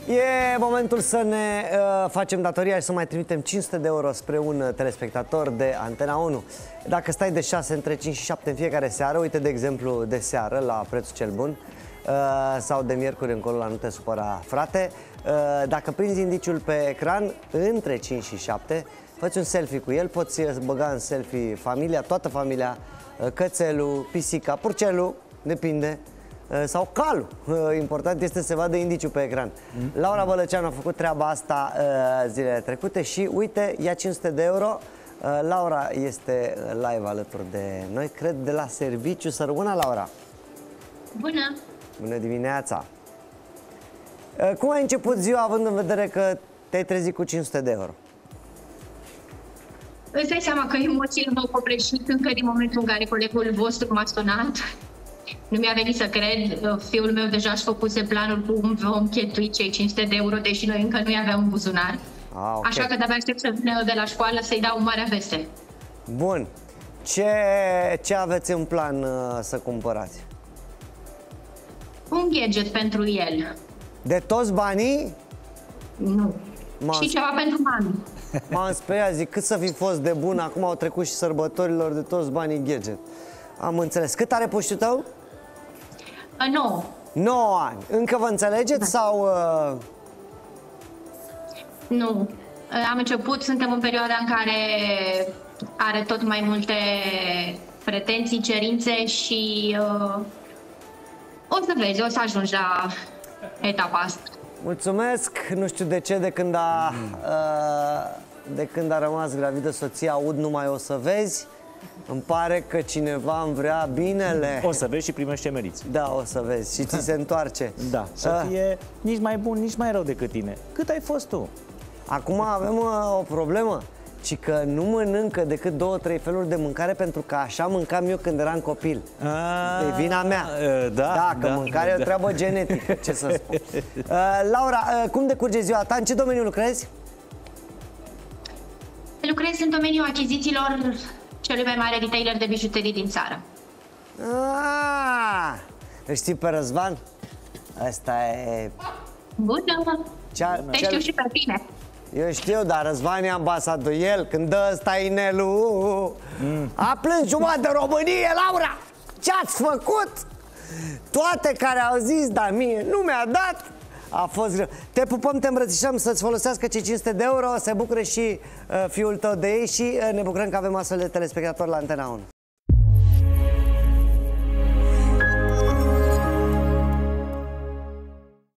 E momentul să ne facem datoria și să mai trimitem 500 de euro spre un telespectator de Antena 1. Dacă stai de 6 între 5 și 7 în fiecare seară, uite de exemplu de seară la Prețul cel Bun, sau de miercuri încolo la Nu te supăra frate, dacă prinzi indiciul pe ecran între 5 și 7, faci un selfie cu el, poți băga în selfie familia, toată familia, cățelul, pisica, purcelul, depinde, sau calul. Important este să se vadă indiciul pe ecran. Laura Bălăceanu a făcut treaba asta zilele trecute și uite, ia 500 de euro. Laura este live alături de noi, cred de la serviciu. Să rămână, Laura. Bună! Bună dimineața! Cum ai început ziua, având în vedere că te-ai trezit cu 500 de euro? Îți dai seama că emoțiile m-au copleșit încă din momentul în care colegul vostru m-a sunat. Nu mi-a venit să cred. Fiul meu deja își făcuse planul cum vom cheltui cei 500 de euro, deși noi încă nu aveam un buzunar. Okay. Așa că de-abia aștept să vină de la școală să-i dau marea veste. Bun. Ce aveți în plan să cumpărați? Un gadget pentru el. De toți banii? Nu. Și ceva pentru mami. M-am speriat, zic, cât să fi fost de bun, acum au trecut și sărbătorilor, de toți banii gadget. Am înțeles. Cât are puștiul tău? 9. 9 ani. Încă vă înțelegeți, da, sau... Nu. Am început, suntem în perioada în care are tot mai multe pretenții, cerințe și o să vezi, o să ajungi la etapa asta. Mulțumesc. Nu știu de ce, de când a rămas gravidă soția, aud numai o să vezi. Îmi pare că cineva îmi vrea binele. O să vezi și primești ce meriți. Da, o să vezi și ți se întoarce. Da, să fie nici mai bun, nici mai rău decât tine. Cât ai fost tu? Acum avem o problemă, ci că nu mănâncă decât 2-3 feluri de mâncare, pentru că așa mâncam eu când eram copil. E vina mea. Că mâncarea e o treabă genetică, ce să spun. Laura, cum decurge ziua ta? În ce domeniu lucrezi? Lucrez în domeniul achizițiilor celui mai mare retailer de bijuterii din țară. Îl știi pe Răzvan? Ăsta e... Bună! Te știu și pe tine. Eu știu, dar Răzvan e ambasador. El, când dă ăsta inelul, a plâns jumătate de Românie, Laura! Ce-ați făcut? Toate care au zis, dar mie nu mi-a dat. A fost greu. Te pupăm, te îmbrățișăm, să-ți folosească cei 500 de euro, se bucure și fiul tău de ei și ne bucurăm că avem astfel de telespectatori la Antena 1.